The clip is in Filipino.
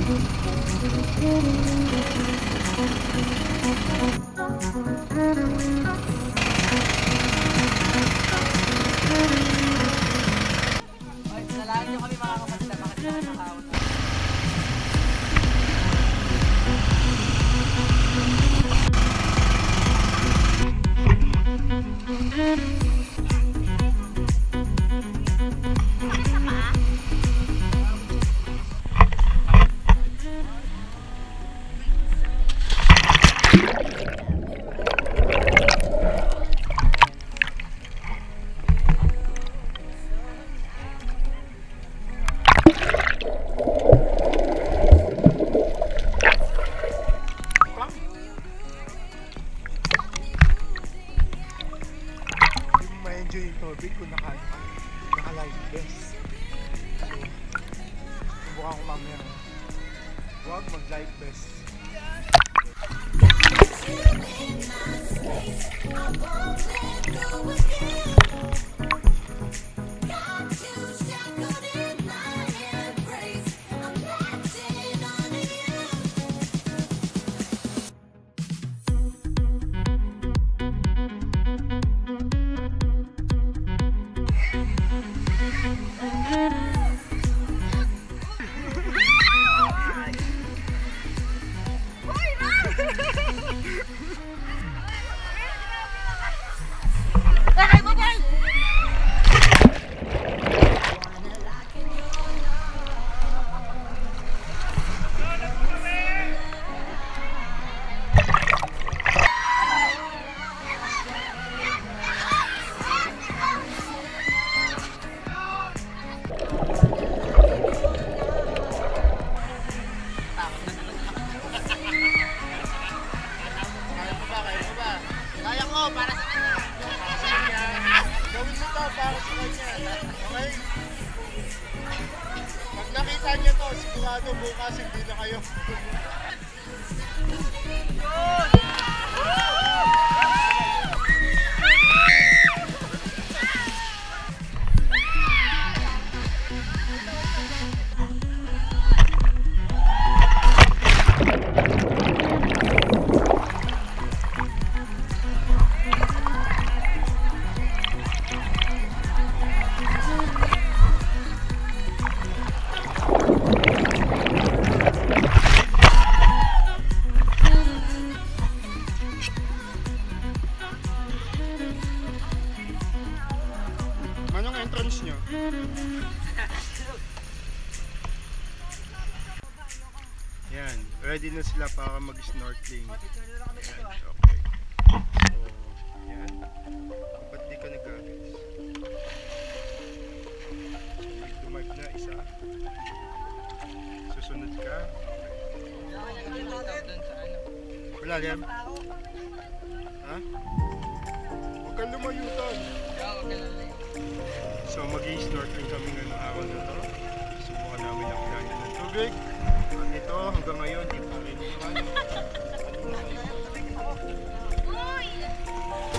Salamat nyo kami mga kapatid na bakit na nakahawat. Yung tubig kung naka-live vest. So, subukan ko mamaya. Huwag mag-live vest. Para sa kanya. Gawin mo to para sa kanya. Okay? Pag nakita niyo to, sigurado bukas hindi na kayo. Anong entrance nyo? Yan, ready na sila para mag-snorkeling. Yan, okay. So, yan. Ba't di ka nag-agis? May tumark na isa. Susunod ka. Wala, Liam? Ha? Huwag kang lumayutan. So mag-i-snorkeling kami ngayong araw na to. Subukan namin ang ilalim ng tubig. At ito hanggang ngayon, di pa rin naman.